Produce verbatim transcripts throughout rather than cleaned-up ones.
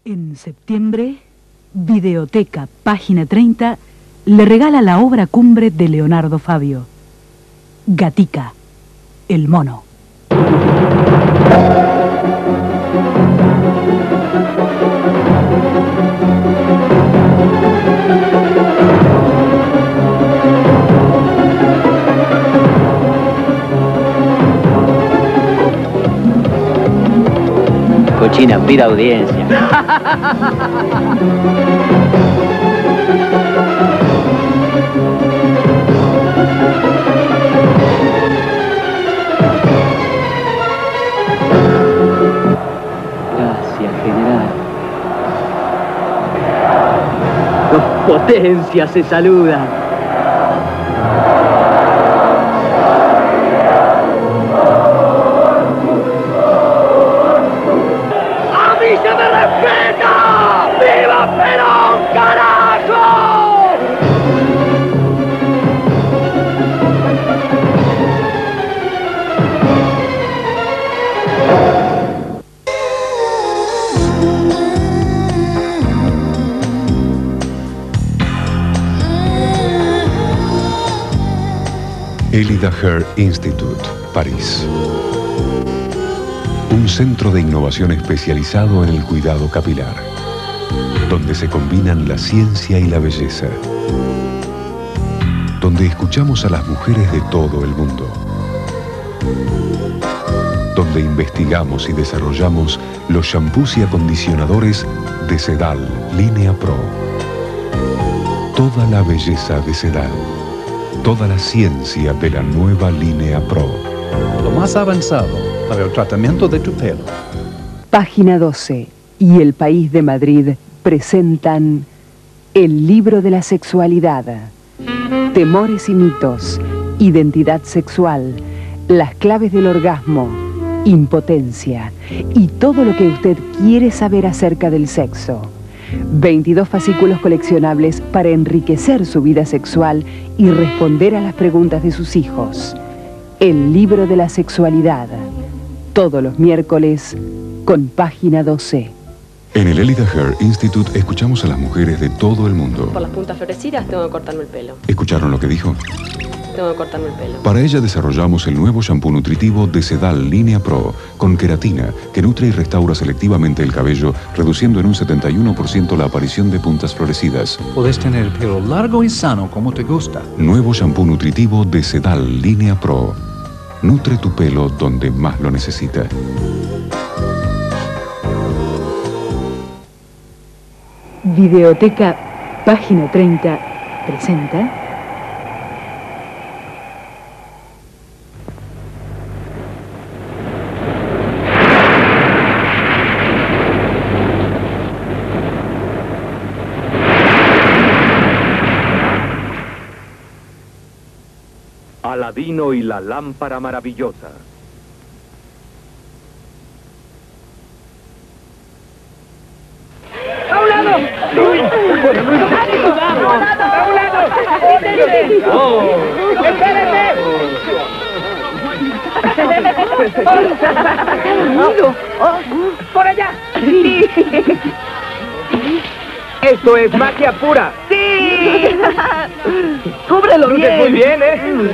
En septiembre, Videoteca, página treinta, le regala la obra cumbre de Leonardo Fabio, Gatica, el mono. Cochina, pida audiencia. Gracias, general. Dos potencias se saludan. ¡Se me respeta! ¡Viva Perón, carajo! Elie Daher Institute, París. Un centro de innovación especializado en el cuidado capilar, donde se combinan la ciencia y la belleza, donde escuchamos a las mujeres de todo el mundo, donde investigamos y desarrollamos los shampoos y acondicionadores de Sedal Línea Pro. Toda la belleza de Sedal, toda la ciencia de la nueva Línea Pro. Lo más avanzado para el tratamiento de tu pelo. Página doce y El País de Madrid presentan El libro de la sexualidad. Temores y mitos, identidad sexual, las claves del orgasmo, impotencia y todo lo que usted quiere saber acerca del sexo. veintidós fascículos coleccionables para enriquecer su vida sexual y responder a las preguntas de sus hijos. El libro de la sexualidad. Todos los miércoles con Página doce. En el Elie Daher Institute escuchamos a las mujeres de todo el mundo. Por las puntas florecidas tengo que cortarme el pelo. ¿Escucharon lo que dijo? Tengo que cortarme el pelo. Para ella desarrollamos el nuevo shampoo nutritivo de Sedal Línea Pro, con queratina, que nutre y restaura selectivamente el cabello, reduciendo en un setenta y uno por ciento la aparición de puntas florecidas. Puedes tener el pelo largo y sano como te gusta. Nuevo shampoo nutritivo de Sedal Línea Pro. Nutre tu pelo donde más lo necesita. Videoteca, página treinta, presenta... Aladino y la lámpara maravillosa. ¡A un lado! ¡Luis! ¡Vamos! ¡A un lado! ¡Oh! ¡Espérate! ¡Por allá! ¡Sí! ¡Esto es magia pura! ¡Sí! ¡Cúbrelo bien! Muy bien, ¿eh?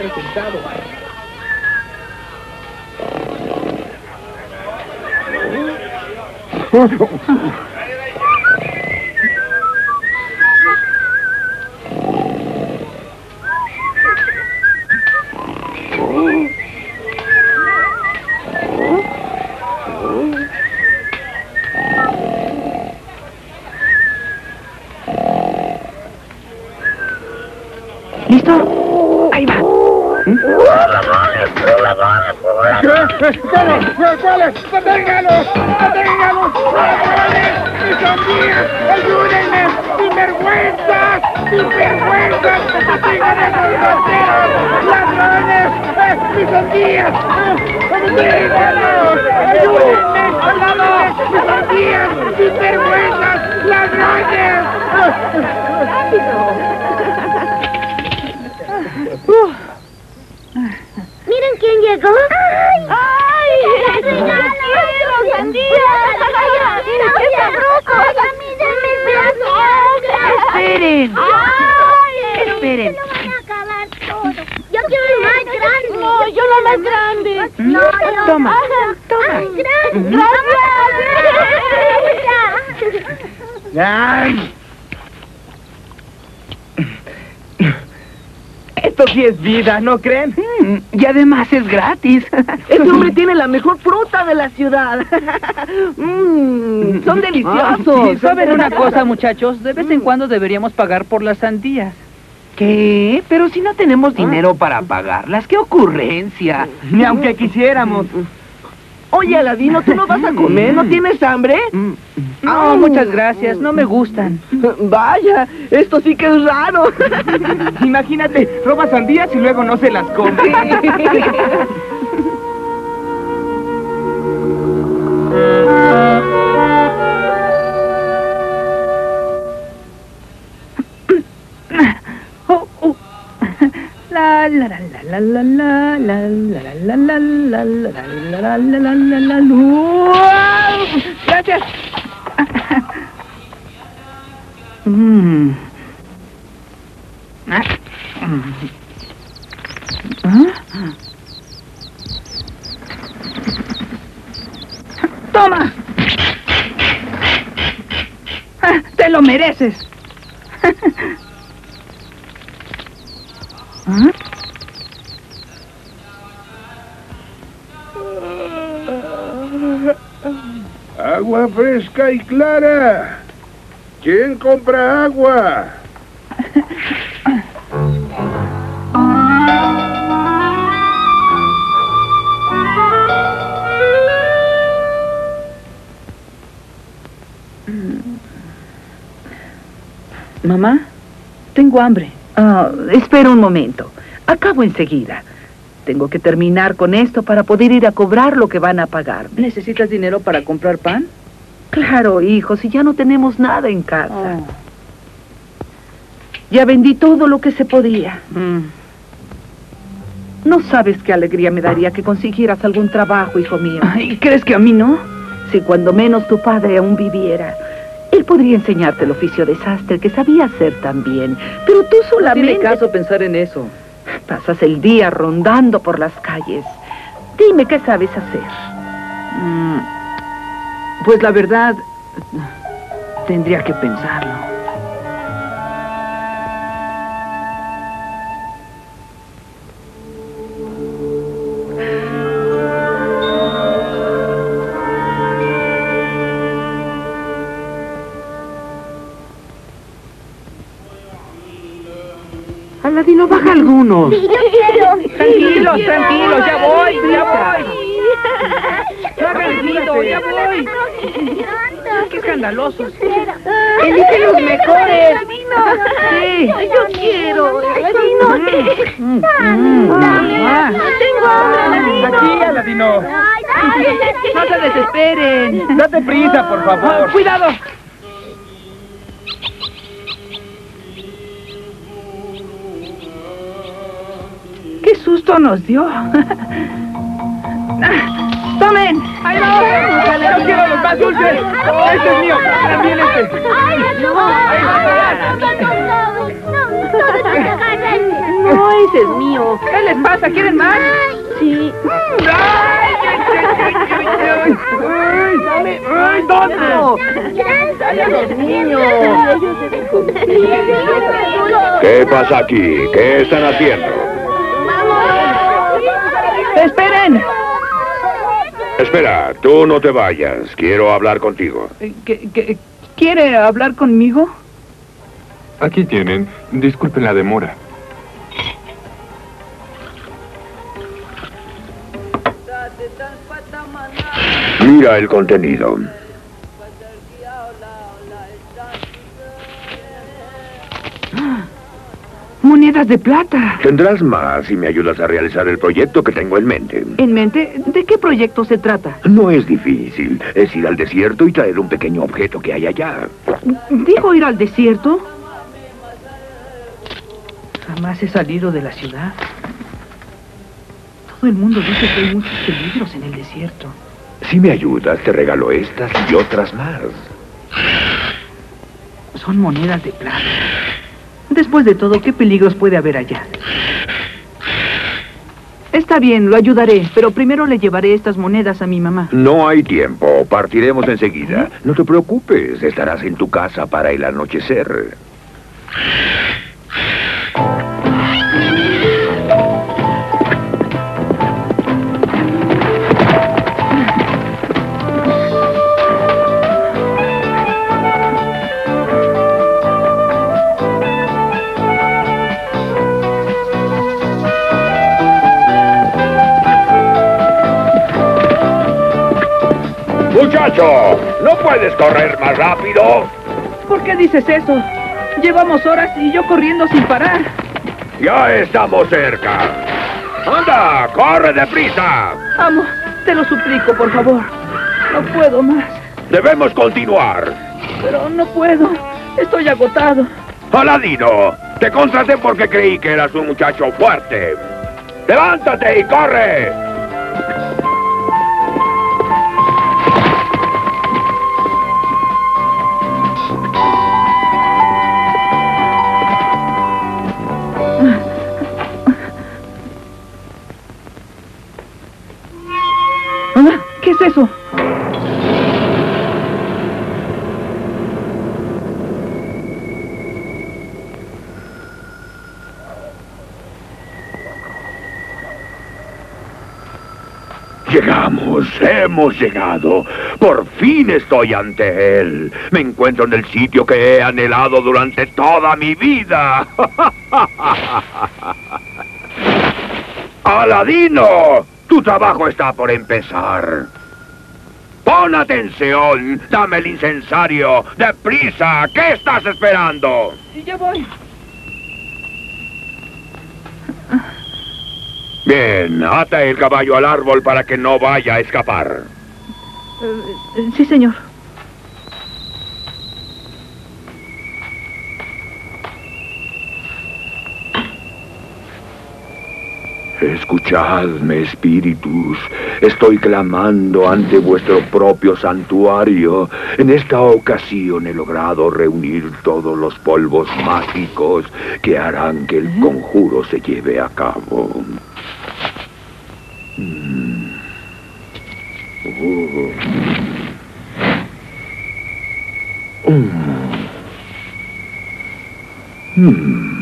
¿Listo? Ahí va. ¡Cuáles! ¡Cuáles! ¡Deténgalos! ¡Deténgalos! ¡Ladrones! ¡Mis sandías! ¡Ayúdenme! ¡Sinvergüenzas! ¡Sinvergüenzas! ¡Deténganme a los rateros! ¡Ladrones! ¡Mis sandías! ¡Deténgalos! ¡Ayúdenme! ¡Ladrones! ¡Mis sandías! ¡Sinvergüenzas! ¡Ladrones! Uh. Miren quién llegó. ¡Ay! ¡Ay! ¡Regalo! ¡Sandía! ¡Qué sabroso! esperen. ¡Ay! Esperen. Se lo van a acabar todo. Yo quiero el más grande. No, yo la más grande. No, yo... Toma, Ay, toma. Ay, gracias. Gracias. Ay. Esto sí es vida, ¿no creen? Mm, y además es gratis. Este hombre tiene la mejor fruta de la ciudad. Mm, son deliciosos. Sí, ¿saben una cosa, muchachos? De vez en cuando deberíamos pagar por las sandías. ¿Qué? Pero si no tenemos dinero para pagarlas, ¡qué ocurrencia! Ni aunque quisiéramos. Oye, Aladino, ¿tú no vas a comer? ¿No tienes hambre? No, muchas gracias, no me gustan. Vaya, esto sí que es raro. Imagínate, roba sandías y luego no se las come. Oh, oh. La la la la la la la la la la la la la la la la la la. Gracias. Mm. Ah. Toma. Te lo mereces. ¿Ah? Agua fresca y clara. ¿Quién compra agua? Mamá, tengo hambre. Ah, espera un momento. Acabo enseguida. Tengo que terminar con esto para poder ir a cobrar lo que van a pagar. ¿Necesitas dinero para comprar pan? Claro, hijo, si ya no tenemos nada en casa. Oh. Ya vendí todo lo que se podía. Mm. No sabes qué alegría me daría que consiguieras algún trabajo, hijo mío. ¿Y crees que a mí no? Si cuando menos tu padre aún viviera. Él podría enseñarte el oficio de sastre que sabía hacer también, pero tú solamente... No tiene caso pensar en eso. Pasas el día rondando por las calles. Dime, ¿qué sabes hacer? Mm, pues la verdad, tendría que pensarlo. Aladino, baja algunos. Sí, yo quiero. Tranquilos, tranquilos, ya voy, ya voy. No hagan ruido, ya voy. Qué escandalosos. Elige los mejores. Sí. Yo quiero. Aladino. Tengo hambre, Aladino. Aquí, Aladino. No se desesperen. Date prisa, por favor. Cuidado. ¡Qué susto nos dio! ¡Tomen! ¡Ahí va! ¡Yo quiero los más dulces! ¡Este es mío! ¡También este! ¡Ay, no! No, ese es mío. ¿Qué les pasa? ¿Quieren más? Sí. ¡Ay, ay, ay! ¡Ay, dónde! ¡Dale a los niños! ¿Qué pasa aquí? ¿Qué están haciendo? ¡Esperen! Espera, tú no te vayas. Quiero hablar contigo. ¿Qué, qué, ¿Quiere hablar conmigo? Aquí tienen. Disculpen la demora. Mira el contenido. Monedas de plata. Tendrás más si me ayudas a realizar el proyecto que tengo en mente. ¿En mente? ¿De qué proyecto se trata? No es difícil. Es ir al desierto y traer un pequeño objeto que hay allá. ¿Dijo ir al desierto? Jamás he salido de la ciudad. Todo el mundo dice que hay muchos peligros en el desierto. Si me ayudas, te regalo estas y otras más. Son monedas de plata. Después de todo, ¿qué peligros puede haber allá? Está bien, lo ayudaré, pero primero le llevaré estas monedas a mi mamá. No hay tiempo, partiremos enseguida. No te preocupes, estarás en tu casa para el anochecer. Muchacho, ¿no puedes correr más rápido? ¿Por qué dices eso? Llevamos horas y yo corriendo sin parar. Ya estamos cerca. ¡Anda, corre deprisa! Amo, te lo suplico, por favor. No puedo más. Debemos continuar. Pero no puedo. Estoy agotado. Aladino, te contraté porque creí que eras un muchacho fuerte. ¡Levántate y corre! ¿Qué es eso? Llegamos, hemos llegado. Por fin estoy ante él. Me encuentro en el sitio que he anhelado durante toda mi vida. ¡Aladino! Tu trabajo está por empezar. ¡Pon atención! ¡Dame el incensario! ¡Deprisa! ¿Qué estás esperando? Ya voy. Bien, ata el caballo al árbol para que no vaya a escapar. Uh, sí, señor. Escuchadme, espíritus. Estoy clamando ante vuestro propio santuario. En esta ocasión he logrado reunir todos los polvos mágicos que harán que el conjuro se lleve a cabo. Mm. Oh. Mm. Mm.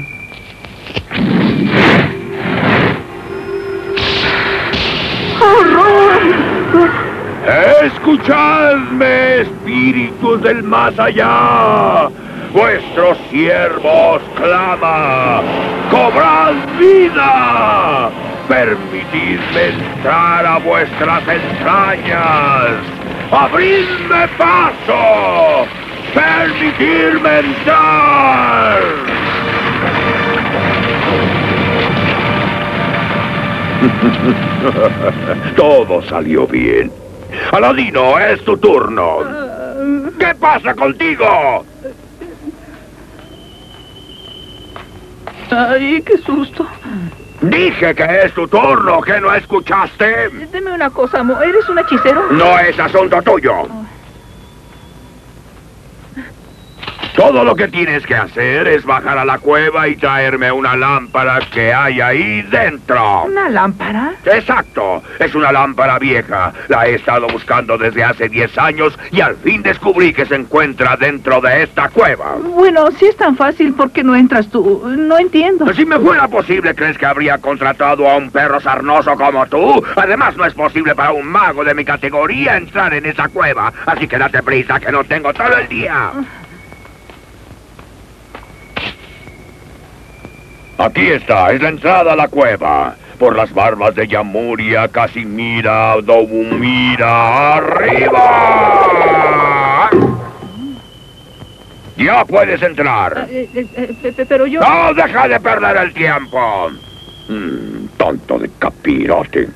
Escuchadme, espíritus del más allá. Vuestros siervos clama. ¡Cobrad vida! Permitidme entrar a vuestras entrañas. ¡Abridme paso! ¡Permitidme entrar! Todo salió bien. Aladino, es tu turno. ¿Qué pasa contigo? Ay, qué susto. Dije que es tu turno, ¿que no escuchaste? Dime una cosa, amo. ¿Eres un hechicero? No es asunto tuyo. Oh. Todo lo que tienes que hacer es bajar a la cueva y traerme una lámpara que hay ahí dentro. ¿Una lámpara? Exacto. Es una lámpara vieja. La he estado buscando desde hace diez años y al fin descubrí que se encuentra dentro de esta cueva. Bueno, si es tan fácil, ¿por qué no entras tú? No entiendo. Si me fuera posible, ¿crees que habría contratado a un perro sarnoso como tú? Además, no es posible para un mago de mi categoría entrar en esa cueva. Así que date prisa, que no tengo todo el día. Aquí está, es la entrada a la cueva. Por las barbas de Yamuria, Casimira, Dobumira, ¡arriba! Ya puedes entrar. Eh, eh, eh, pero yo... ¡No, deja de perder el tiempo! Mm, tonto de capirote.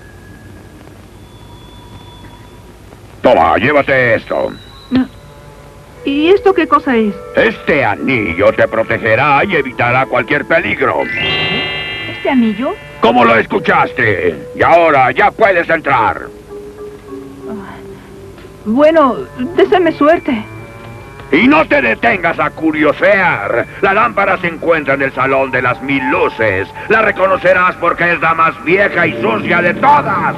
Toma, llévate esto. No. ¿Y esto qué cosa es? Este anillo te protegerá y evitará cualquier peligro. ¿Este anillo? ¿Cómo lo escuchaste? Y ahora ya puedes entrar. Bueno, deséame suerte. Y no te detengas a curiosear. La lámpara se encuentra en el Salón de las Mil Luces. La reconocerás porque es la más vieja y sucia de todas.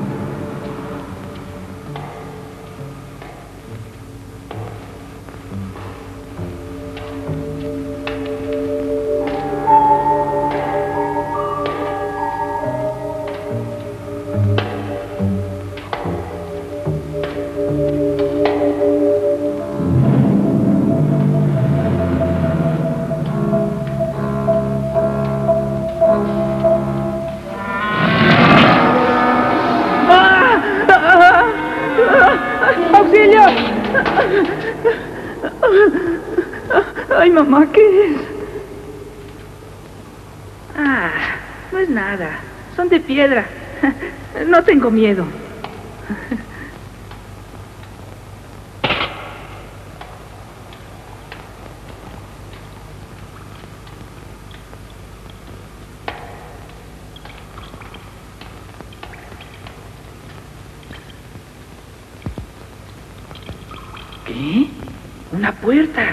¡Auxilio! Ay, mamá, ¿qué es? Ah, no es nada. Son de piedra. No tengo miedo. ¿Qué? ¡Una puerta!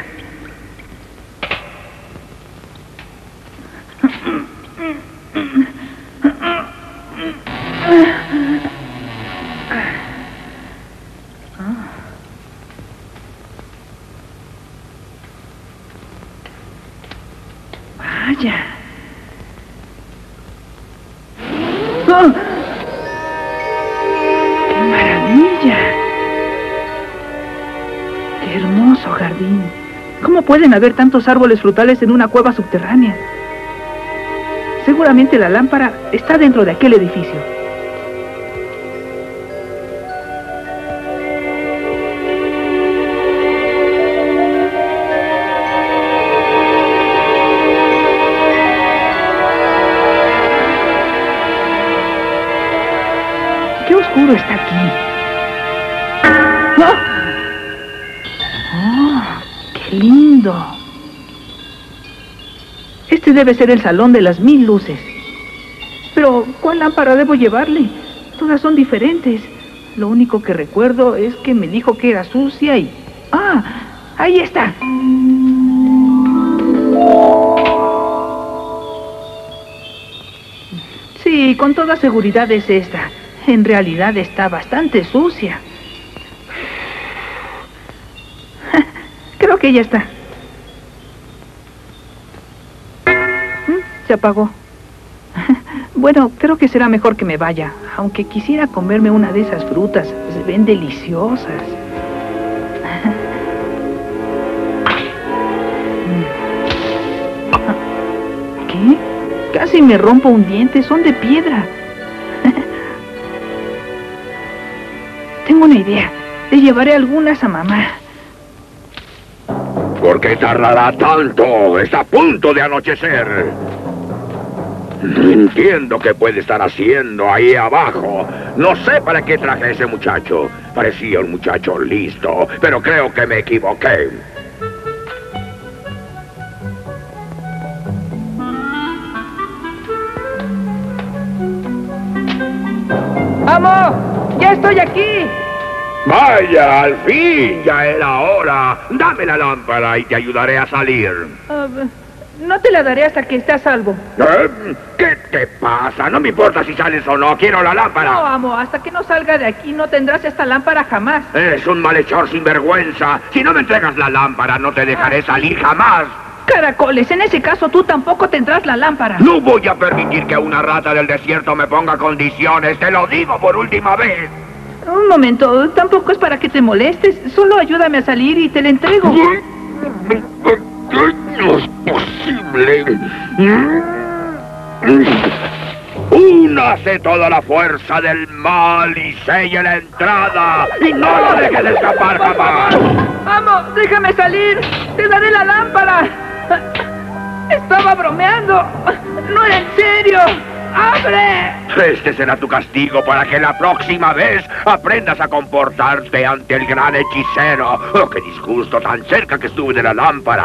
Vaya. ¡Oh! ¡Qué maravilla! ¡Qué hermoso jardín! ¿Cómo pueden haber tantos árboles frutales en una cueva subterránea? Seguramente la lámpara está dentro de aquel edificio. ¡Qué oscuro está aquí! ¡Oh! ¡Oh! ¡Qué lindo! Este debe ser el Salón de las Mil Luces. Pero, ¿cuál lámpara debo llevarle? Todas son diferentes. Lo único que recuerdo es que me dijo que era sucia y... ¡Ah! ¡Ahí está! Sí, con toda seguridad es esta. En realidad está bastante sucia. Creo que ya está. Se apagó. Bueno, creo que será mejor que me vaya. Aunque quisiera comerme una de esas frutas. Se ven deliciosas. ¿Qué? Casi me rompo un diente. Son de piedra. Tengo una idea. Le llevaré algunas a mamá. ¿Por qué tardará tanto? Está a punto de anochecer. No entiendo qué puede estar haciendo ahí abajo. No sé para qué traje a ese muchacho. Parecía un muchacho listo, pero creo que me equivoqué. ¡Vamos! ¡Ya estoy aquí! Vaya, al fin, ya era hora. Dame la lámpara y te ayudaré a salir. Uh, no te la daré hasta que esté a salvo. ¿Eh? ¿Qué te pasa? No me importa si sales o no, quiero la lámpara. No, amo, hasta que no salga de aquí no tendrás esta lámpara jamás. Eres un malhechor sin vergüenza. Si no me entregas la lámpara, no te dejaré salir jamás. Caracoles, en ese caso tú tampoco tendrás la lámpara. No voy a permitir que una rata del desierto me ponga condiciones, te lo digo por última vez. Un momento, tampoco es para que te molestes. Solo ayúdame a salir y te la entrego. No es posible. Únase toda la fuerza del mal y selle la entrada. Y no lo dejes de escapar jamás. ¡Vamos, déjame salir! ¡Te daré la lámpara! Estaba bromeando. No era en serio. ¡Abre! Este será tu castigo para que la próxima vez aprendas a comportarte ante el gran hechicero. ¡Oh, qué disgusto! Tan cerca que estuve de la lámpara.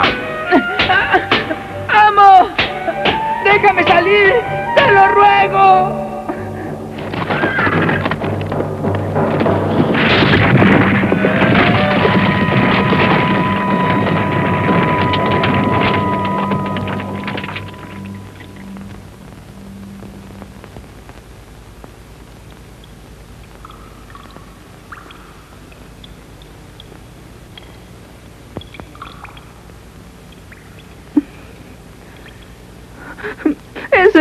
¡Amo! ¡Déjame salir! ¡Te lo ruego!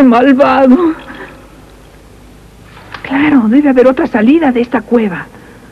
¡Qué malvado! Claro, debe haber otra salida de esta cueva.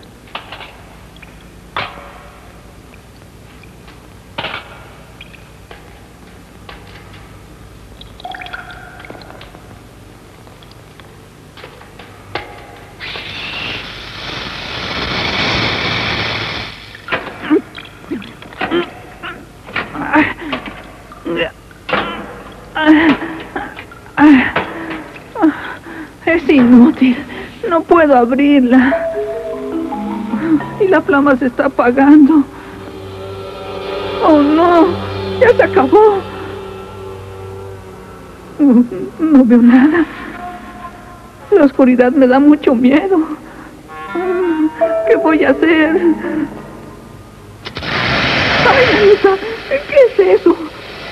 Es inútil. No puedo abrirla. Y la flama se está apagando. ¡Oh, no! ¡Ya se acabó! No veo nada. La oscuridad me da mucho miedo. ¿Qué voy a hacer? ¡Ay, Anita! ¿Qué es eso?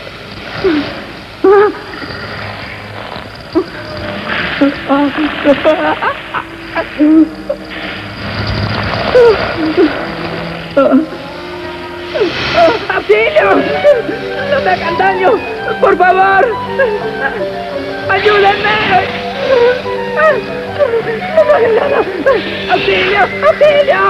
¡Auxilio! ¡No me hagan daño! ¡Por favor! ¡Ayúdenme! ¡No me hagan nada! ¡Auxilio! ¡Auxilio!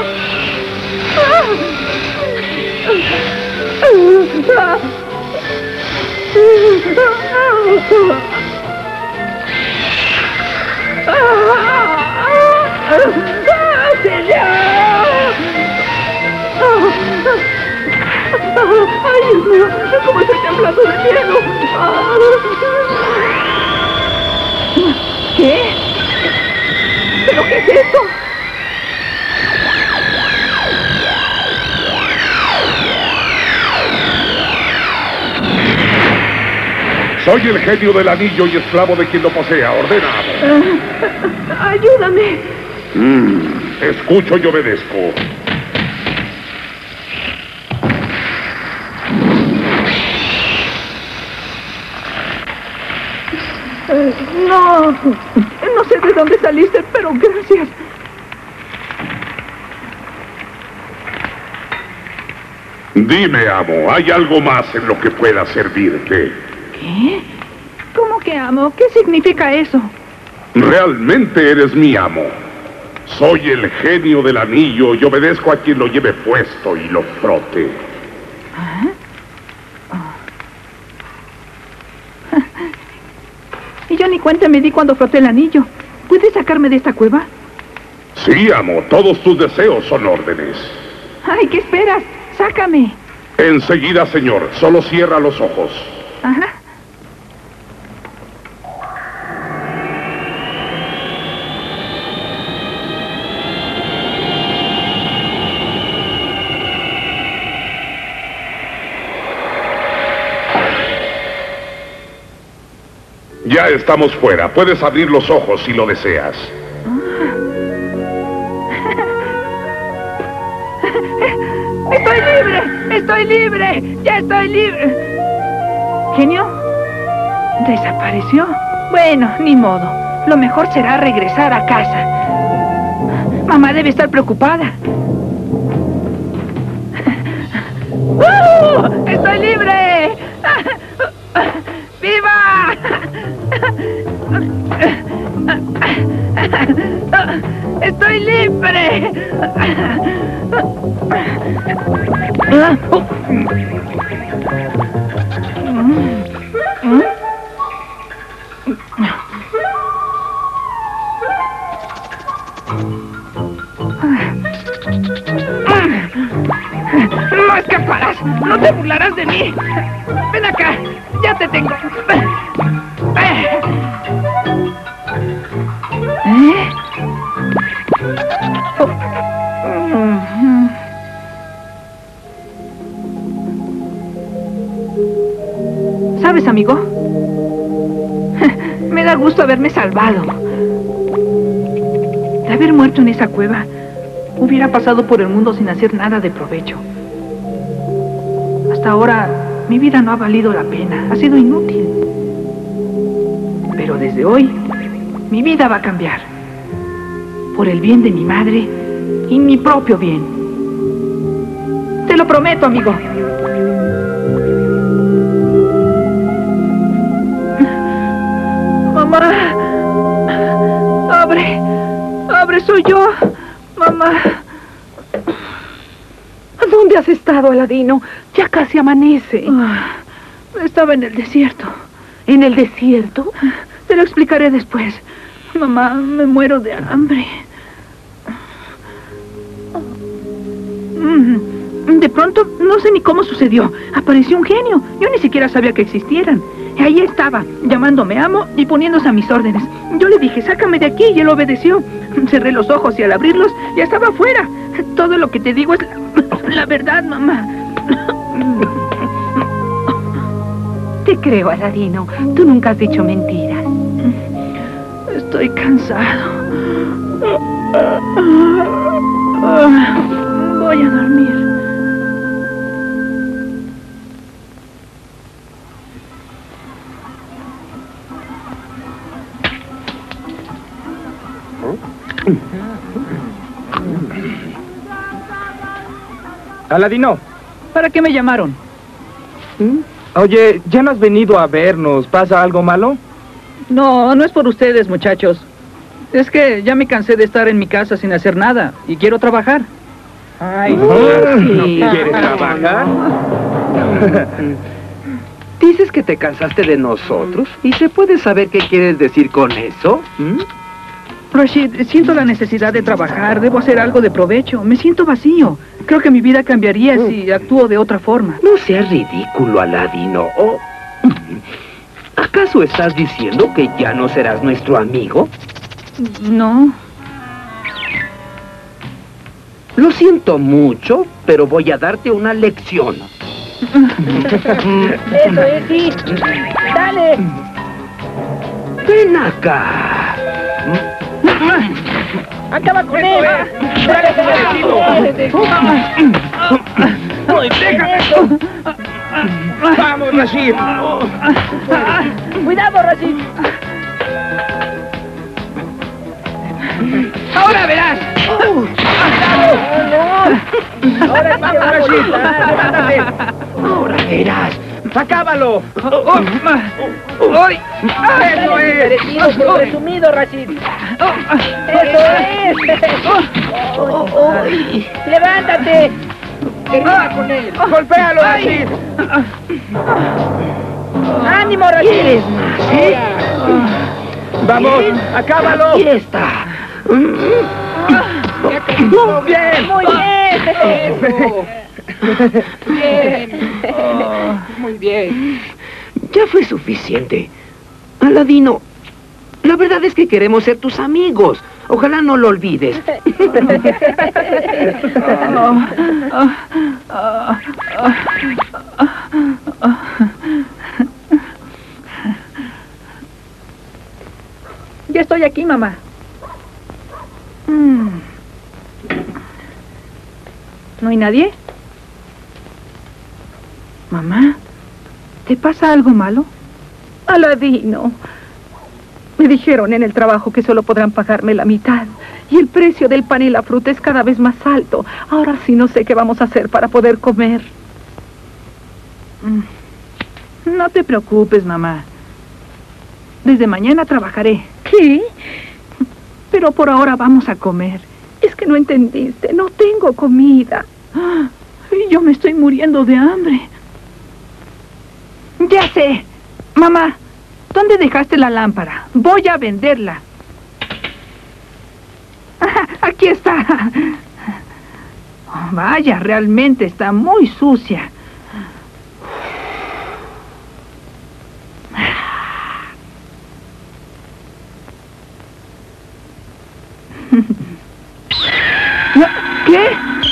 ¡Auxilio! ¡Ay, Dios mío! ¿Cómo estoy temblando de miedo? ¿Qué? ¿Pero qué es esto? Soy el genio del anillo y esclavo de quien lo posea. Ordena. Uh, ayúdame. Mm, escucho y obedezco. Uh, no, no sé de dónde saliste, pero gracias. Dime, amo, ¿hay algo más en lo que pueda servirte? ¿Qué? ¿Cómo que amo? ¿Qué significa eso? Realmente eres mi amo. Soy el genio del anillo y obedezco a quien lo lleve puesto y lo frote. ¿Ah? Oh. Y yo ni cuenta me di cuando froté el anillo. ¿Puedes sacarme de esta cueva? Sí, amo. Todos tus deseos son órdenes. Ay, ¿qué esperas? ¡Sácame! Enseguida, señor. Solo cierra los ojos. Ajá. Ya estamos fuera. Puedes abrir los ojos si lo deseas. ¡Estoy libre! ¡Estoy libre! ¡Ya estoy libre! ¿Genio? ¿Desapareció? Bueno, ni modo. Lo mejor será regresar a casa. Mamá debe estar preocupada. ¡Uh! ¡Estoy libre! ¡Viva! ¡Estoy libre! ¡No escaparás! ¡No te burlarás de mí! ¡Ven acá! ¡Ya te tengo! ¿Eh? Oh. ¿Sabes, amigo? Me da gusto haberme salvado. De haber muerto en esa cueva, hubiera pasado por el mundo sin hacer nada de provecho. Hasta ahora, mi vida no ha valido la pena. Ha sido inútil. Pero desde hoy, mi vida va a cambiar. Por el bien de mi madre y mi propio bien. Te lo prometo, amigo. Mamá. Abre. Abre, soy yo. Mamá. ¿Dónde has estado, Aladino? Ya casi amanece. Ah, estaba en el desierto. ¿En el desierto? Te lo explicaré después. Mamá, me muero de hambre. De pronto, no sé ni cómo sucedió. Apareció un genio. Yo ni siquiera sabía que existieran. Ahí estaba, llamándome amo y poniéndose a mis órdenes. Yo le dije, sácame de aquí, y él obedeció. Cerré los ojos y al abrirlos, ya estaba afuera. Todo lo que te digo es la, la verdad, mamá. Te creo, Aladino. Tú nunca has dicho mentiras. Estoy cansado. Voy a dormir. Aladino. ¿Para qué me llamaron? ¿Mm? Oye, ¿ya no has venido a vernos? ¿Pasa algo malo? No, no es por ustedes, muchachos. Es que ya me cansé de estar en mi casa sin hacer nada y quiero trabajar. Ay, sí. ¿No quieres trabajar? ¿Dices que te cansaste de nosotros? ¿Y se puede saber qué quieres decir con eso? ¿Mm? Rashid, siento la necesidad de trabajar. Debo hacer algo de provecho. Me siento vacío. Creo que mi vida cambiaría si actúo de otra forma. No seas ridículo, Aladino. Oh, ¿acaso estás diciendo que ya no serás nuestro amigo? No. Lo siento mucho, pero voy a darte una lección. Eso es, sí. Dale. Ven acá. Acaba con él. Vamos, Rashid. Cuidado, Rashid. Ahora verás. Ahora vamos, Rashid. Levántate. Ahora verás. ¡Acábalo! ¡Ay! ¡Eso es! Merecido, pero resumido, Rashid. ¡Eso es! ¡Levántate! ¡Ah, con él! ¡Golpéalo, Rashid! ¡Ánimo, Rashid! ¿Sí? ¡Vamos! ¡Acábalo! Aquí está. ¡Muy bien! ¡Muy bien! Bien. Oh, muy bien. Ya fue suficiente. Aladino, la verdad es que queremos ser tus amigos. Ojalá no lo olvides. Oh, oh, oh, oh, oh. Ya estoy aquí, mamá. Mm. ¿No hay nadie? Mamá, ¿te pasa algo malo? Aladino. Me dijeron en el trabajo que solo podrán pagarme la mitad. Y el precio del pan y la fruta es cada vez más alto. Ahora sí no sé qué vamos a hacer para poder comer. No te preocupes, mamá. Desde mañana trabajaré. ¿Qué? Pero por ahora vamos a comer. Es que no entendiste. No tengo comida. Y yo me estoy muriendo de hambre. Ya sé. Mamá, ¿dónde dejaste la lámpara? Voy a venderla. Aquí está. Oh, vaya, realmente está muy sucia. ¿Qué?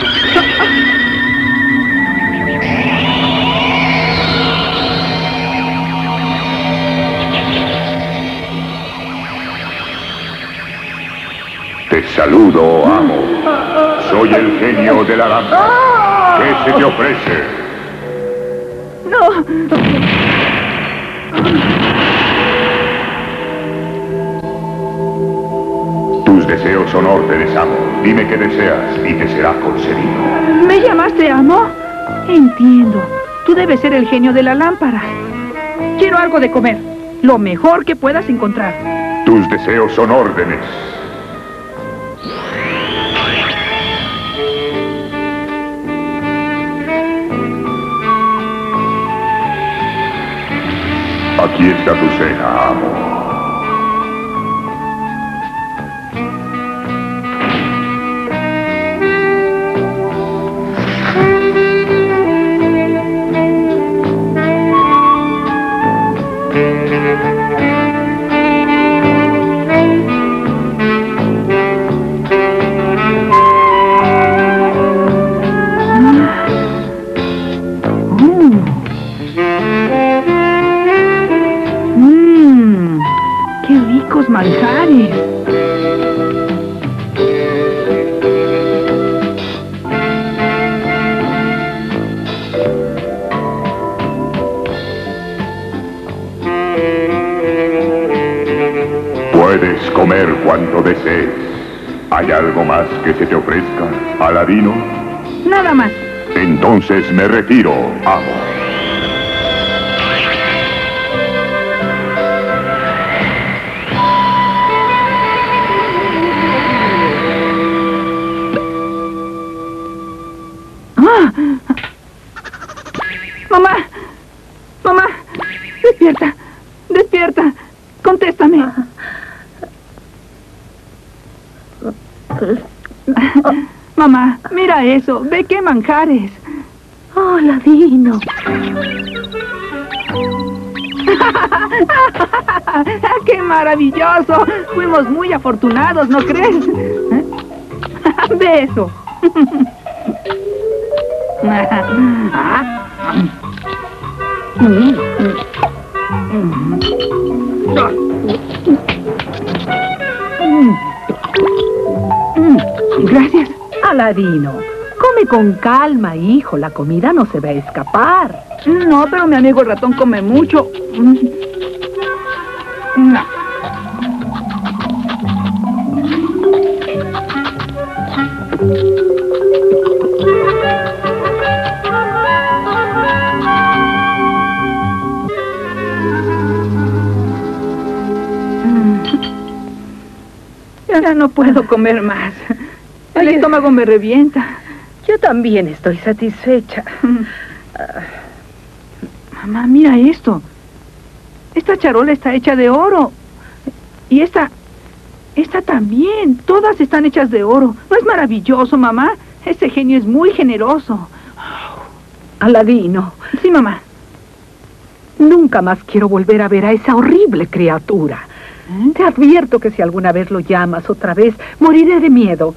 Te saludo, amo. Soy el genio de la lámpara. ¿Qué se te ofrece? No. Tus deseos son órdenes, amo. Dime qué deseas y te será concedido. ¿Me llamaste amo? Entiendo. Tú debes ser el genio de la lámpara. Quiero algo de comer. Lo mejor que puedas encontrar. Tus deseos son órdenes. Aquí está tu cena, amo. Manjares. Puedes comer cuanto desees. ¿Hay algo más que se te ofrezca, Aladino? Nada más. Entonces me retiro, amo. Mamá, mamá, despierta, despierta, contéstame. Mamá, mira eso, ve qué manjares. Oh, Aladino. ¡Qué maravilloso! Fuimos muy afortunados, ¿no crees? Ve eso. Gracias. Aladino, come con calma, hijo. La comida no se va a escapar. No, pero mi amigo el ratón come mucho. No. Ya no puedo comer más. El estómago me revienta. Yo también estoy satisfecha. Mamá, mira esto. Esta charola está hecha de oro. Y esta... Esta también. Todas están hechas de oro. ¿No es maravilloso, mamá? Ese genio es muy generoso. Aladino. Sí, mamá. Nunca más quiero volver a ver a esa horrible criatura. ¿Eh? Te advierto que si alguna vez lo llamas otra vez, moriré de miedo.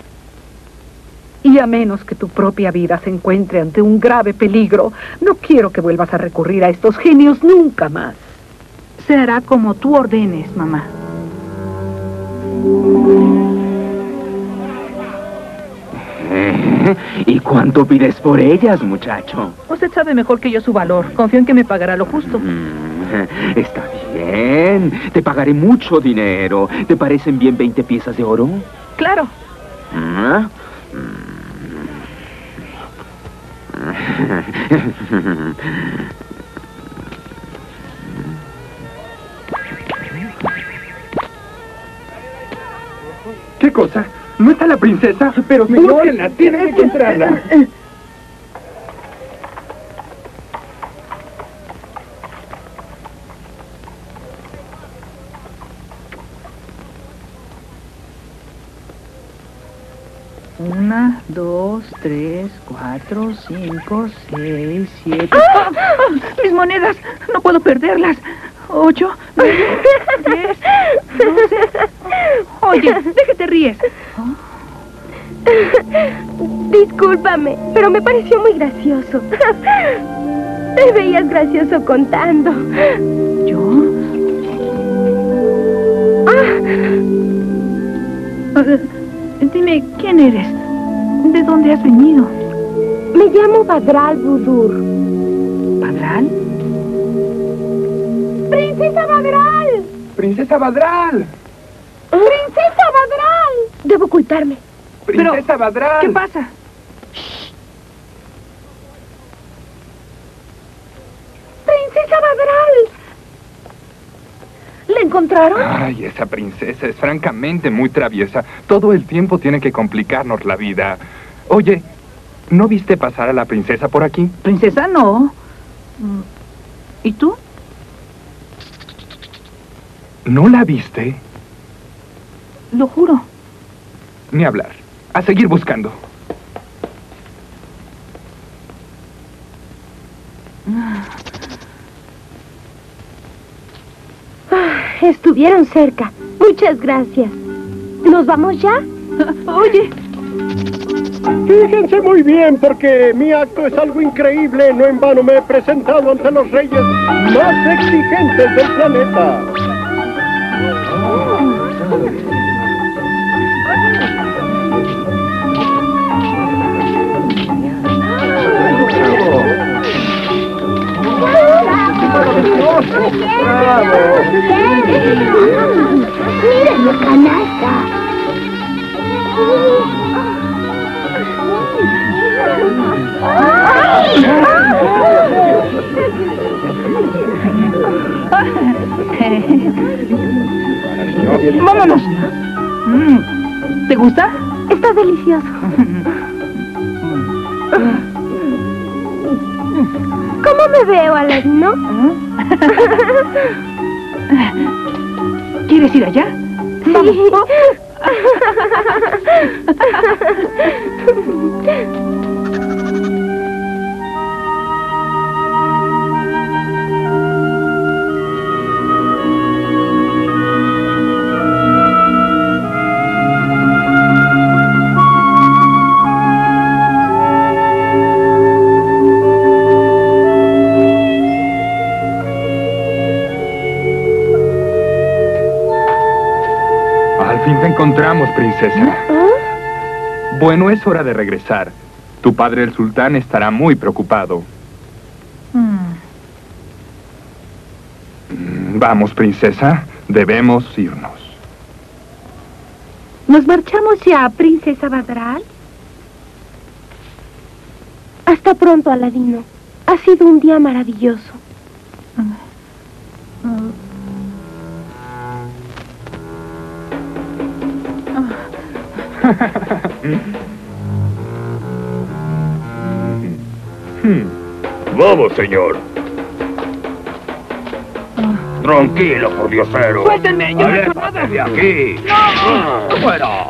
Y a menos que tu propia vida se encuentre ante un grave peligro, no quiero que vuelvas a recurrir a estos genios nunca más. Se hará como tú ordenes, mamá. ¿Y cuánto pides por ellas, muchacho? Usted sabe mejor que yo su valor. Confío en que me pagará lo justo. Mm, está bien. Te pagaré mucho dinero. ¿Te parecen bien veinte piezas de oro? Claro. ¿Ah? ¿Qué cosa? ¿No está la princesa? Pero búsquenla, tiene que encontrarla. Una, dos, tres, cuatro, cinco, seis, siete... ¡Ah! ¡Ah! ¡Mis monedas! No puedo perderlas. Ocho, nueve, diez, doce... Oye, ¿de qué te ríes? Discúlpame, pero me pareció muy gracioso. Te veías gracioso contando. ¿Yo? Ah. Dime, ¿quién eres? ¿De dónde has venido? Me llamo Badral Budur. ¿Badral? ¡Princesa Badral! ¡Princesa Badral! ¡Princesa Badral! Debo ocultarme. ¡Princesa Pero, Badral! ¿qué pasa? ¡Princesa Badral! encontraron? Ay, esa princesa es francamente muy traviesa. Todo el tiempo tiene que complicarnos la vida. Oye, ¿no viste pasar a la princesa por aquí? Princesa, no. ¿Y tú? ¿No la viste? Lo juro. Ni hablar. A seguir buscando. Estuvieron cerca. Muchas gracias. ¿Nos vamos ya? Oye. Fíjense muy bien, porque mi acto es algo increíble. No en vano me he presentado ante los reyes más exigentes del planeta. ¡Miren la canasta! ¡Vámonos! ¿Te gusta? Está delicioso. ¿Cómo me veo, Aladino? ¿Quieres ir allá? Sí. Vamos. Al fin te encontramos, princesa. Bueno, es hora de regresar. Tu padre, el sultán, estará muy preocupado. Mm, Vamos, princesa. Debemos irnos. ¿Nos marchamos ya, princesa Badral? Hasta pronto, Aladino. Ha sido un día maravilloso. Vamos, señor. Tranquilo, por diosero. ¡Suéltenme! ¡Yo no he hecho ¡Aléjate nada! de aquí! ¡No! ¡Fuera!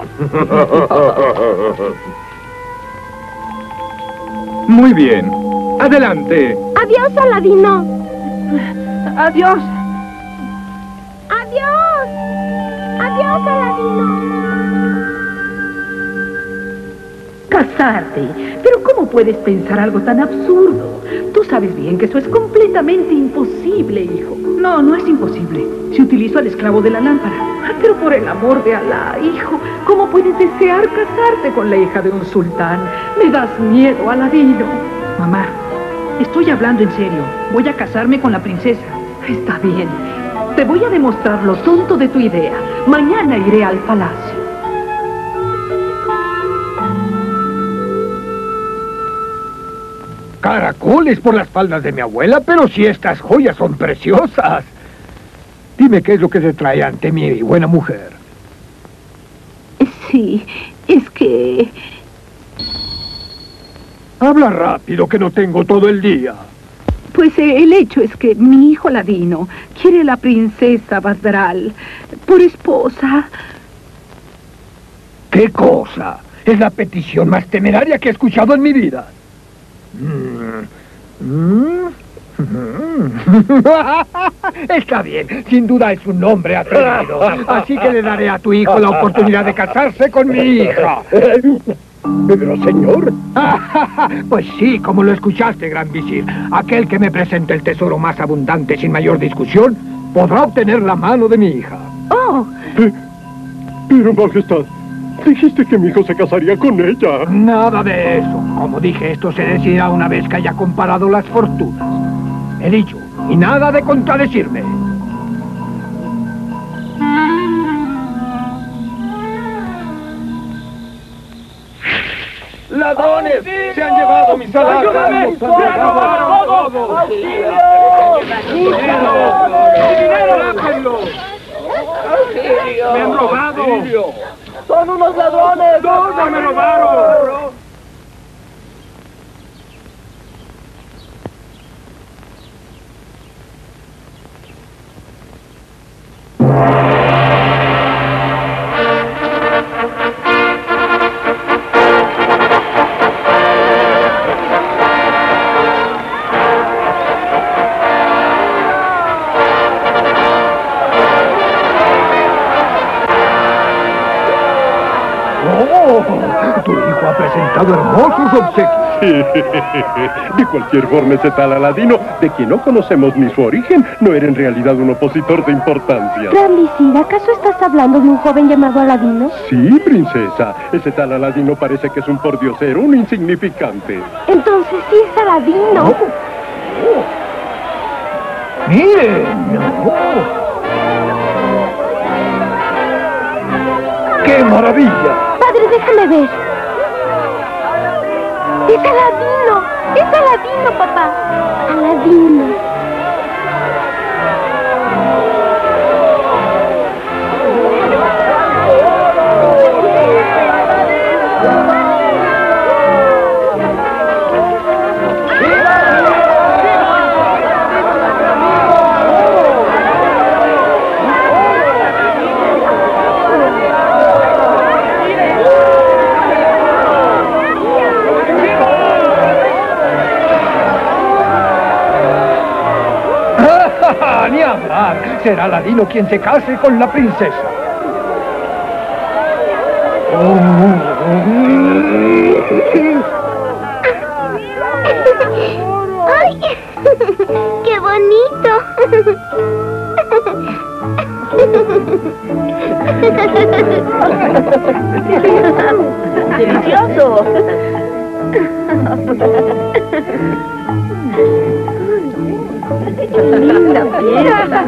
Muy bien. Adelante. Adiós, Aladino. Adiós. Adiós. Adiós, Aladino. Casarte. Pero ¿cómo puedes pensar algo tan absurdo? Tú sabes bien que eso es completamente imposible, hijo. No, no es imposible. Si utilizo al esclavo de la lámpara. Pero por el amor de Alá, hijo, ¿cómo puedes desear casarte con la hija de un sultán? Me das miedo, Aladino. Mamá, estoy hablando en serio. Voy a casarme con la princesa. Está bien. Te voy a demostrar lo tonto de tu idea. Mañana iré al palacio. Caracoles por las faldas de mi abuela, pero si estas joyas son preciosas. Dime qué es lo que te trae ante mi buena mujer. Sí, es que... Habla rápido, que no tengo todo el día. Pues eh, el hecho es que mi hijo Ladino quiere a la princesa Badral por esposa. ¿Qué cosa? Es la petición más temeraria que he escuchado en mi vida. Está bien, sin duda es un hombre atrevido. Así que le daré a tu hijo la oportunidad de casarse con mi hija. ¿Pero, señor? Pues sí, como lo escuchaste, gran visir. Aquel que me presente el tesoro más abundante sin mayor discusión podrá obtener la mano de mi hija. ¡Oh! Pero, majestad, dijiste que mi hijo se casaría con ella. Nada de eso. Como dije, esto se decidirá una vez que haya comparado las fortunas. He dicho, y nada de contradecirme. ¡Ladrones! ¡Se han llevado mis alhajas! ¡Ayúdame! ¡Se han llevado todo! ¡Auxilio! ¡Mi dinero! ¡Mi dinero! ¡Dámelo! ¡Auxilio! ¡Me han robado! ¡Auxilio! ¡Son unos ladrones! ¡Todos me robaron! Tu hijo ha presentado hermosos obsequios. De cualquier forma, ese tal Aladino, de quien no conocemos ni su origen, no era en realidad un opositor de importancia. Ramlicid, ¿acaso estás hablando de un joven llamado Aladino? Sí, princesa. Ese tal Aladino parece que es un pordiosero, un insignificante. Entonces sí es Aladino. Oh. Oh. ¡Miren! No. ¡Qué maravilla! Padre, déjame ver. ¡Es Aladino! ¡Es Aladino, papá! Aladino. Ni hablar. Será Aladino quien se case con la princesa. ¡Ay! ¡Qué bonito! ¡Delicioso! ¡Qué linda fiesta!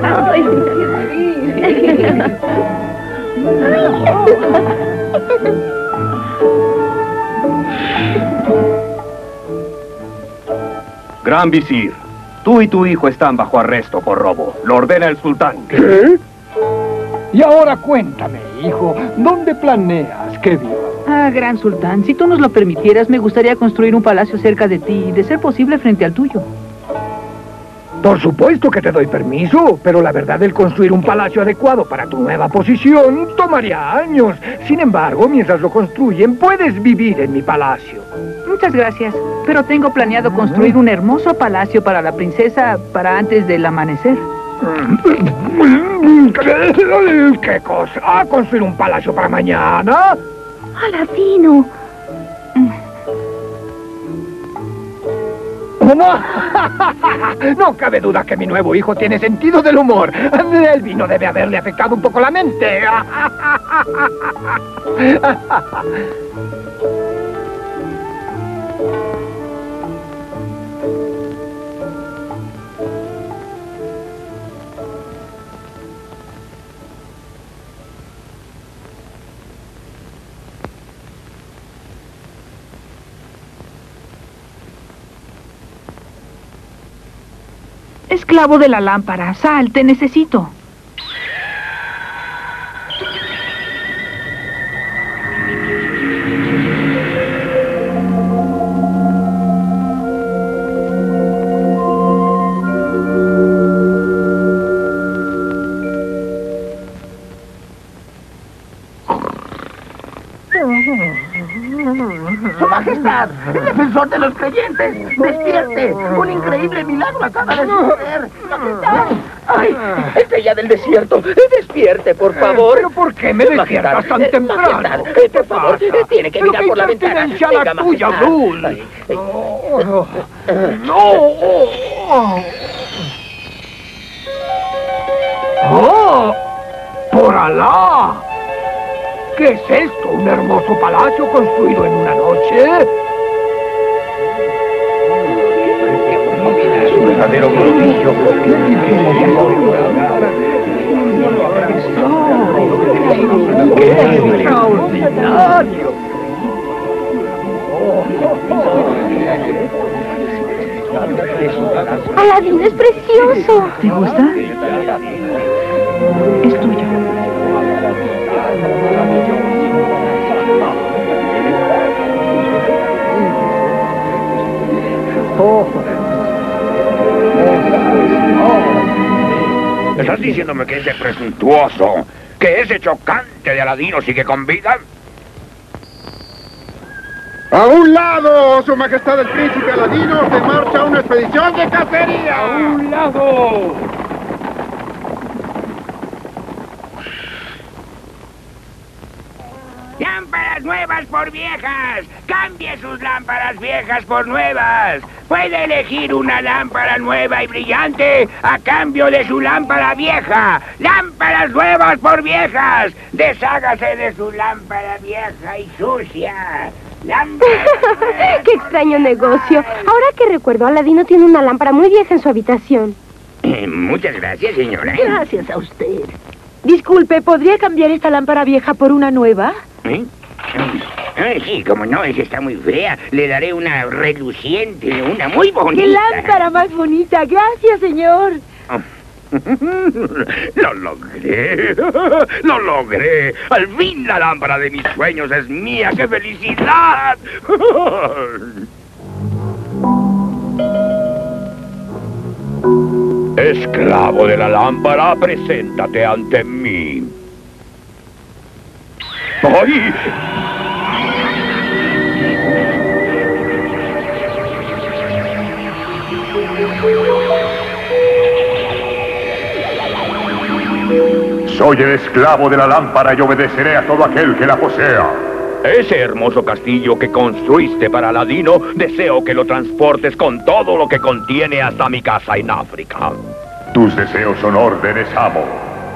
Gran visir, tú y tu hijo están bajo arresto por robo. Lo ordena el sultán. ¿Qué? Y ahora cuéntame, hijo, ¿dónde planeas que viva? Ah, gran sultán, si tú nos lo permitieras, me gustaría construir un palacio cerca de ti y, de ser posible, frente al tuyo. Por supuesto que te doy permiso, pero la verdad, el construir un palacio adecuado para tu nueva posición tomaría años. Sin embargo, mientras lo construyen, puedes vivir en mi palacio. Muchas gracias, pero tengo planeado construir un hermoso palacio para la princesa para antes del amanecer. ¿Qué cosa? ¿Construir un palacio para mañana? Aladino. No, no cabe duda que mi nuevo hijo tiene sentido del humor. El vino debe haberle afectado un poco la mente. Esclavo de la lámpara, sal, te necesito. ¡Su Majestad! ¡El defensor de los creyentes! ¡Despierte! ¡Un increíble milagro acaba de suceder! ¡Majestad! ¡Ay! ¡Estrella del desierto! ¡Despierte, por favor! ¿Pero por qué me despiertas tan temprano? Majestad, por favor, tiene que mirar por la ventana. ¡Pero la tuya, Abdul! ¡No! ¡Oh! ¡Por Alá! ¿Qué es esto? ¿Un hermoso palacio construido en una noche? Es un verdadero prodigio. ¡Qué extraordinario! Aladino es precioso. ¿Te gusta? Es tuyo. ¿Estás diciéndome que ese presuntuoso, que ese chocante de Aladino sigue con vida? ¡A un lado, Su Majestad el Príncipe Aladino! ¡Se marcha una expedición de cacería! ¡A un lado! ¡Lámparas nuevas por viejas! ¡Cambie sus lámparas viejas por nuevas! Puede elegir una lámpara nueva y brillante a cambio de su lámpara vieja. ¡Lámparas nuevas por viejas! ¡Deshágase de su lámpara vieja y sucia! ¡Qué extraño negocio! Ahora que recuerdo, Aladino tiene una lámpara muy vieja en su habitación. Eh, muchas gracias, señora. Gracias a usted. Disculpe, ¿podría cambiar esta lámpara vieja por una nueva? ¿Eh? Ay, sí, como no, esa está muy fea. Le daré una reluciente, una muy bonita. ¡Qué lámpara más bonita! Gracias, señor. ¡Lo logré! ¡Lo logré! ¡Al fin la lámpara de mis sueños es mía! ¡Qué felicidad! Esclavo de la lámpara, preséntate ante mí. ¡Ay! Soy el esclavo de la lámpara y obedeceré a todo aquel que la posea. Ese hermoso castillo que construiste para Aladino, deseo que lo transportes con todo lo que contiene hasta mi casa en África. Tus deseos son órdenes, amo.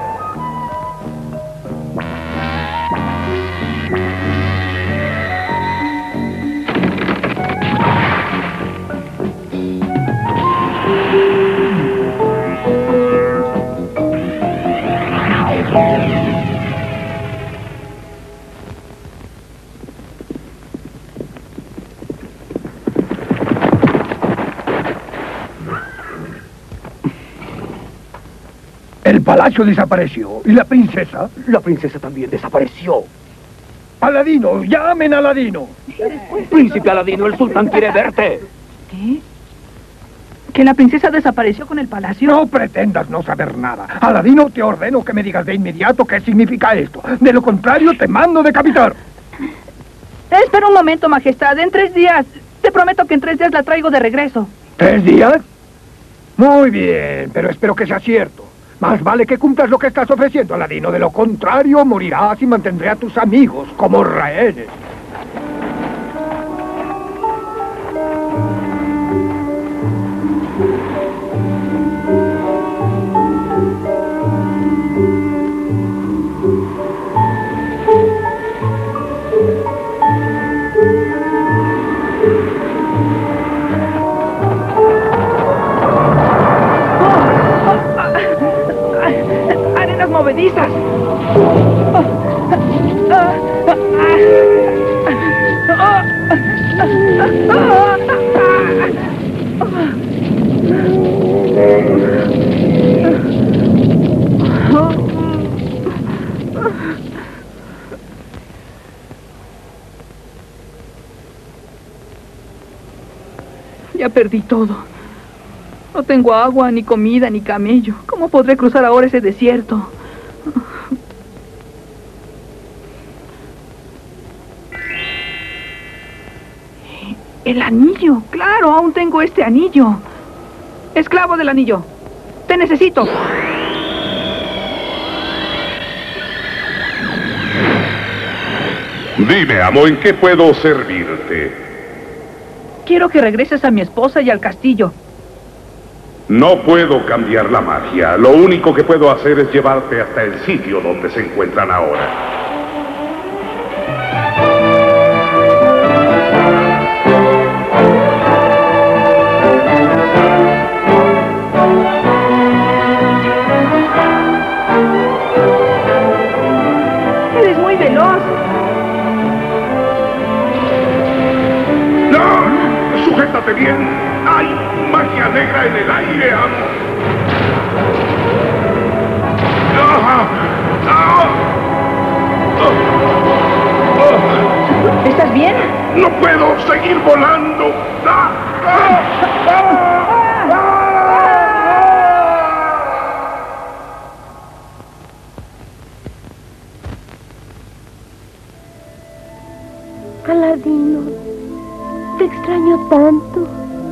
El palacio desapareció. ¿Y la princesa? La princesa también desapareció. Aladino, llamen a Aladino. Príncipe Aladino, el sultán quiere verte. ¿Qué? ¿Que la princesa desapareció con el palacio? No pretendas no saber nada. Aladino, te ordeno que me digas de inmediato qué significa esto. De lo contrario, te mando decapitar. Espera un momento, majestad. En tres días. Te prometo que en tres días la traigo de regreso. ¿Tres días? Muy bien, pero espero que sea cierto. Más vale que cumplas lo que estás ofreciendo, Aladino. De lo contrario, morirás y mantendré a tus amigos como rehenes. Movedizas. Ya perdí todo. No tengo agua, ni comida, ni camello. ¿Cómo podré cruzar ahora ese desierto? El anillo, claro, aún tengo este anillo. Esclavo del anillo, te necesito. Dime, amo, ¿en qué puedo servirte? Quiero que regreses a mi esposa y al castillo. No puedo cambiar la magia. Lo único que puedo hacer es llevarte hasta el sitio donde se encuentran ahora. Eres muy veloz. ¡No! ¡Sujétate bien! ¡Hay magia negra en el aire, amo! ¡Ah! ¡Ah! ¡No puedo seguir volando! ¡Ah! ¡Ah! ¡Ah! Aladino, te extraño tanto.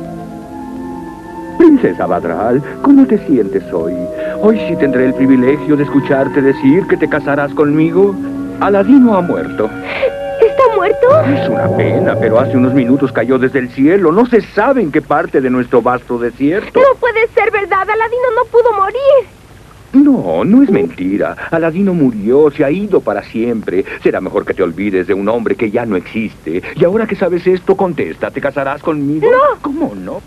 Princesa Badral, ¿cómo te sientes hoy? Hoy sí tendré el privilegio de escucharte decir que te casarás conmigo. Aladino ha muerto. ¿Está muerto? Es una pena, pero hace unos minutos cayó desde el cielo. No se sabe en qué parte de nuestro vasto desierto. No puede ser verdad, Aladino no pudo morir. No, no es mentira. Aladino murió, se ha ido para siempre. Será mejor que te olvides de un hombre que ya no existe. Y ahora que sabes esto, contesta, ¿te casarás conmigo? No. ¿Cómo no?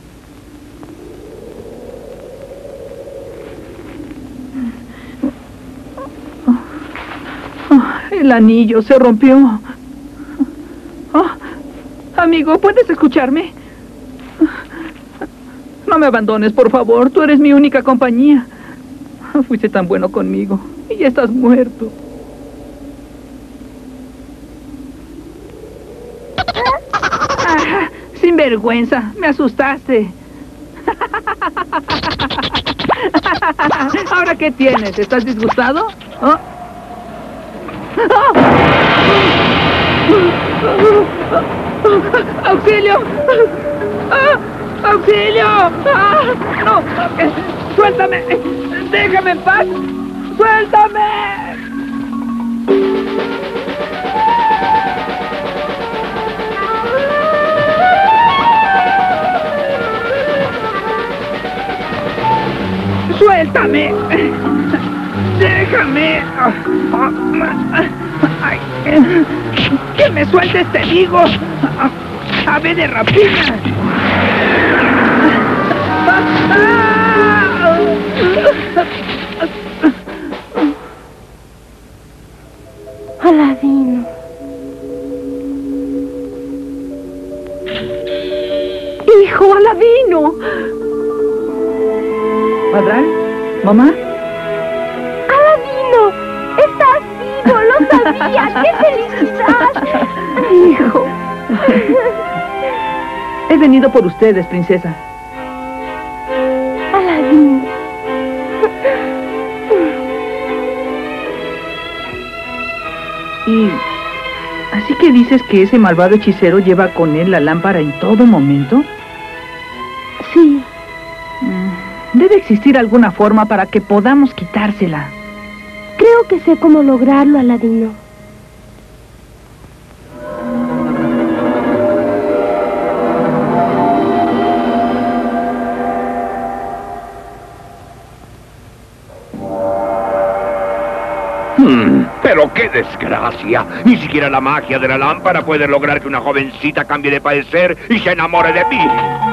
El anillo se rompió. Oh, amigo, ¿puedes escucharme? No me abandones, por favor. Tú eres mi única compañía. Fuiste tan bueno conmigo y ya estás muerto. Ah, sin vergüenza, me asustaste. ¿Ahora qué tienes? ¿Estás disgustado? ¿Oh? ¡Auxilio! ¡Auxilio! ¡Ah! ¡No! ¡Suéltame! ¡Déjame en paz! ¡Suéltame! ¡Suéltame! ¡Déjame! Ay, ¡que me sueltes, te digo! ¡Ave de rapina! Aladino. ¡Hijo, Aladino! ¿Badral? ¿Mamá? ¡Aladino! ¡Estás vivo! ¡Lo sabía! ¡Qué felicidad! Hijo. He venido por ustedes, princesa. Aladino. Y... ¿así que dices que ese malvado hechicero lleva con él la lámpara en todo momento? Sí. Debe existir alguna forma para que podamos quitársela. Creo que sé cómo lograrlo, Aladino. Hmm, pero qué desgracia. Ni siquiera la magia de la lámpara puede lograr que una jovencita cambie de parecer y se enamore de mí.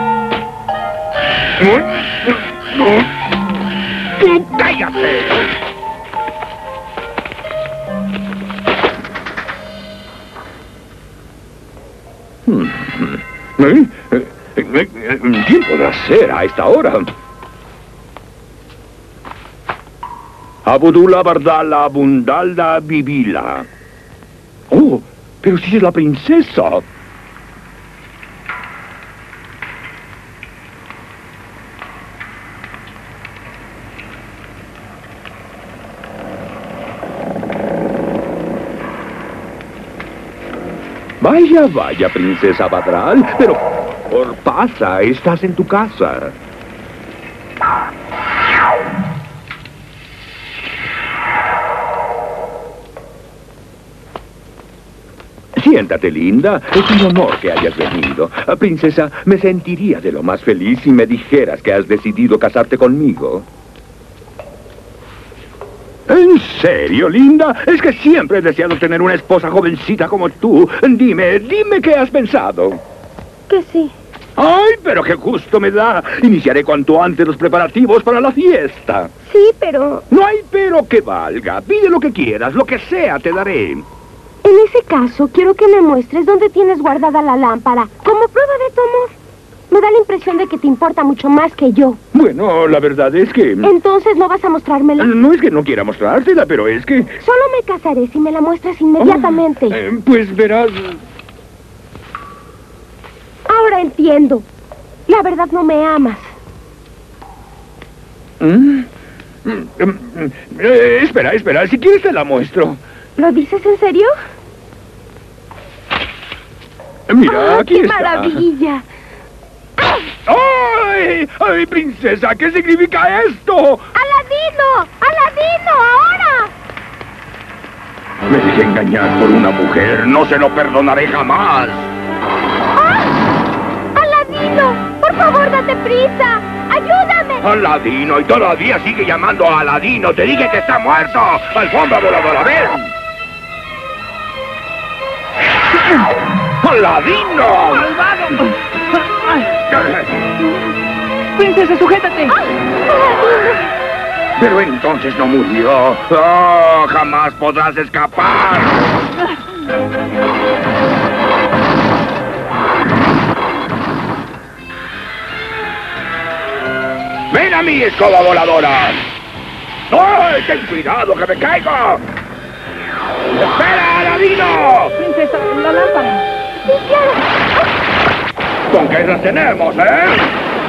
¡Tú cállate! ¿Eh? ¿Quién podrá ser a esta hora? Abudula Bardala Abundalda Bibila. Oh, pero si es la princesa. Vaya, vaya, princesa Badral, pero por pasa, estás en tu casa. Siéntate, linda. Es un honor que hayas venido. Princesa, me sentiría de lo más feliz si me dijeras que has decidido casarte conmigo. ¿En serio, linda? Es que siempre he deseado tener una esposa jovencita como tú. Dime, dime qué has pensado. Que sí. ¡Ay, pero qué gusto me da! Iniciaré cuanto antes los preparativos para la fiesta. Sí, pero... No hay pero que valga. Pide lo que quieras, lo que sea te daré. En ese caso, quiero que me muestres dónde tienes guardada la lámpara. Como prueba de tu amor. Me da la impresión de que te importa mucho más que yo. Bueno, la verdad es que... Entonces, ¿no vas a mostrármela? No es que no quiera mostrártela, pero es que... Solo me casaré si me la muestras inmediatamente. Oh, eh, pues verás... Ahora entiendo. La verdad no me amas. ¿Mm? Eh, espera, espera. Si quieres te la muestro. ¿Lo dices en serio? Mira, ¡Ah, aquí qué está. maravilla! ¡Ay! ¡Ay, princesa! ¿Qué significa esto? ¡Aladino! ¡Aladino! ¡Ahora! Me dejé engañar por una mujer. No se lo perdonaré jamás. ¡Ah! ¡Aladino! ¡Por favor, date prisa! ¡Ayúdame! Aladino, y todavía sigue llamando a Aladino. Te dije que está muerto. ¡Alfombra voladora, ven! ¡Aladino! ¡Malvado! ¡Princesa, sujétate! Pero entonces no murió. ¡Oh, jamás podrás escapar! ¡Ven a mí, escoba voladora! ¡Ay, ten cuidado, que me caigo! ¡Espera, Aladino! Princesa, la lámpara. ¿Con qué las tenemos, eh?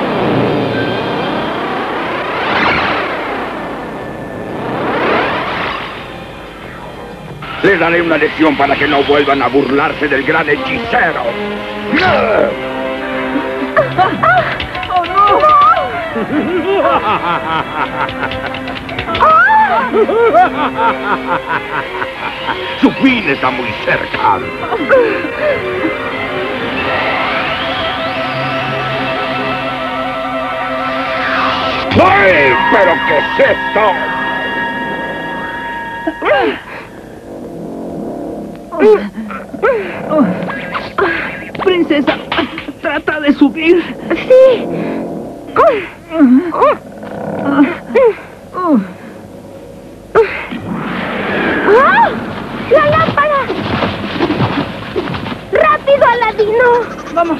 Les daré una lección para que no vuelvan a burlarse del gran hechicero. ¡Oh, no! Su fin está muy cerca. ¡Ay! ¿Pero qué es esto? Princesa, trata de subir. Sí. ¡Ah! ¡La lámpara! ¡Rápido, Aladino! Vamos.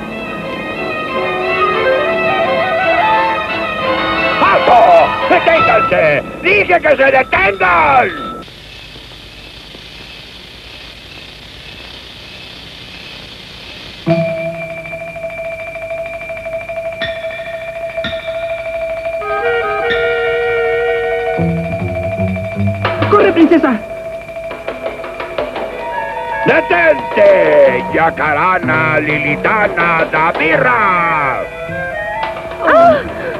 ¡Alto! ¡Deténganse! ¡Dije que se detengan! ¡Corre, princesa! ¡Detente! ¡Yacarana, Lilitana, Damirra! ¡Ah!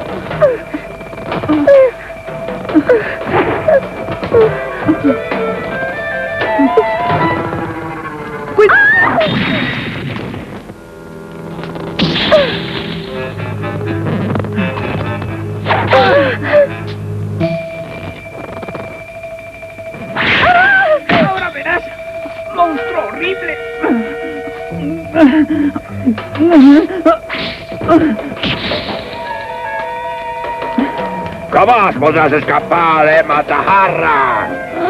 ¡Cuidado! ¡Ahora verás! ¡Monstruo horrible! ¡Jamás podrás escapar, eh, Matajarra!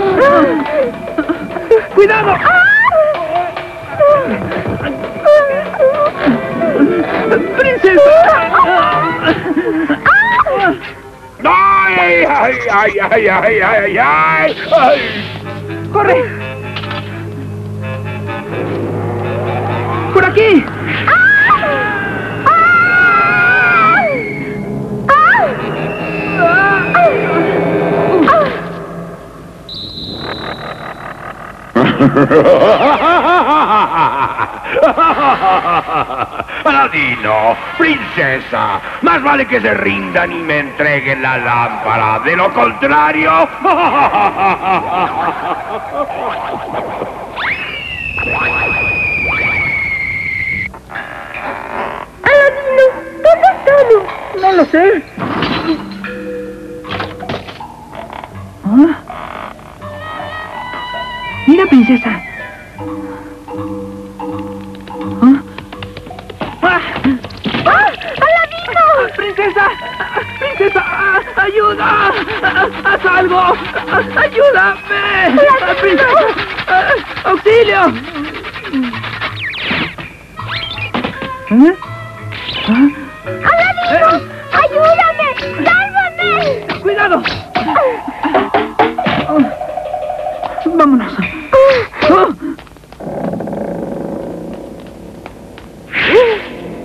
¡Cuidado! ¡Princesa! ¡Ay, ay, ay, ay, ay, ay, ay! ¡Ay! ¡Corre! ¡Por aquí! Aladino, princesa, más vale que se rindan y me entreguen la lámpara. De lo contrario... Aladino, ¿dónde estamos? No lo sé. ¿Ah? Mira, princesa. ¿Ah? ¡Ah! ¡Ah! ¡Aladino! ¡Princesa! ¡Princesa! ¡Ayuda! ¡Haz algo! ¡Ayúdame! ¡Princesa! ¡Auxilio! ¿Eh? ¿Ah? ¡Aladino! ¡Ayúdame! ¡Sálvame! ¡Cuidado! ¡Vámonos! Oh.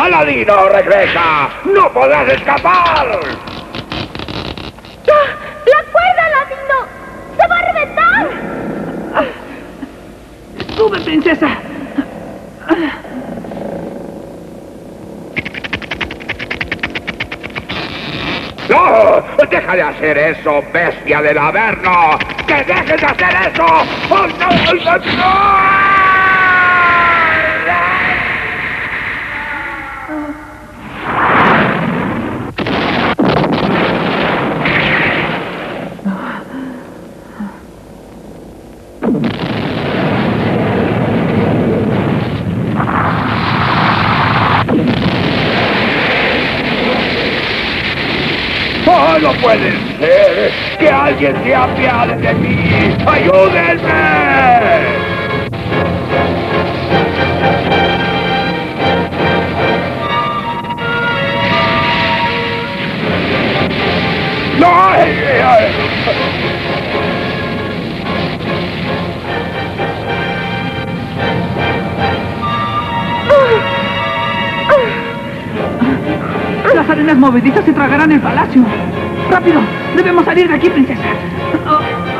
¡Aladino, regresa! ¡No podrás escapar! ¡La cuerda, Aladino! ¡Se va a reventar! ¡Sube, princesa! ¡No! ¡Deja de hacer eso, bestia del Averno! ¡Que dejes de hacer eso! ¡Oh, no! ¡Oh, no! ¡Oh, no puede ser! ¡Que alguien se apiade de mí! ¡Ayúdenme! ¡No! Las arenas movedizas se tragarán el palacio. ¡Rápido! ¡Debemos salir de aquí, princesa! ¡Oh,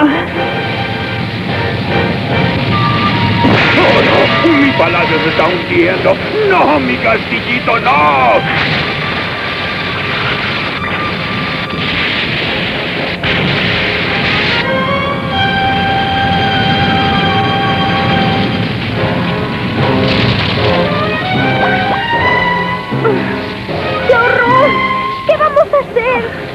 no! ¡Mi palacio se está hundiendo! ¡No, mi castillito, no! ¡Qué horror! ¿Qué vamos a hacer?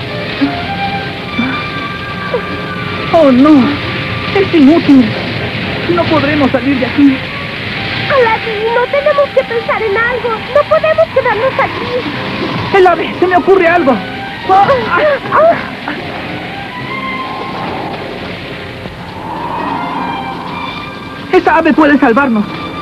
¡Oh, no! ¡Es inútil! No podremos salir de aquí. Aladino, tenemos que pensar en algo. No podemos quedarnos aquí. ¡El ave! ¡Se me ocurre algo! ¡Oh! ¡Esa ave puede salvarnos!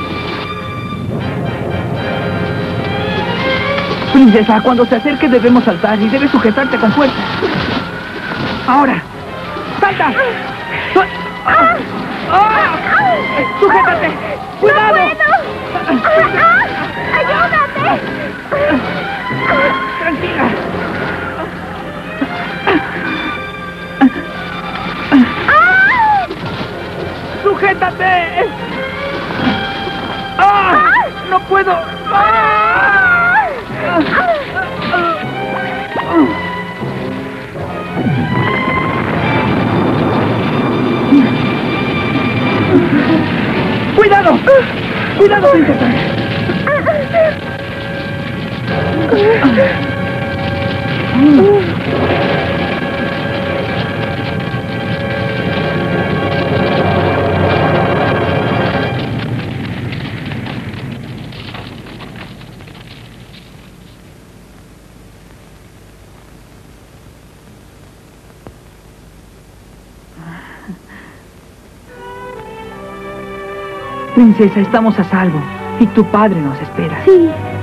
Princesa, cuando se acerque debemos saltar y debes sujetarte con fuerza. ¡Ahora! ¡Salta! ¡Ah! ¡Ah! ¡Sujétate! ¡Cuidado! ¡No puedo! ¡Ayúdame! ¡Tranquila! ¡Sujétate! ¡Ah! ¡No puedo! ¡Ah! ¡Cuidado! ¡Cuidado, princesa! Princesa, estamos a salvo. Y tu padre nos espera. Sí.